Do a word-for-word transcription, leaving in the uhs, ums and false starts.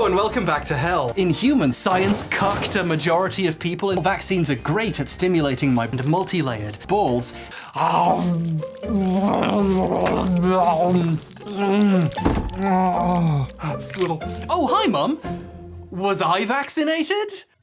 Hello and welcome back to hell. In human science, cucked a majority of people, and vaccines are great at stimulating my multi-layered balls. Oh, hi, Mum. Was I vaccinated?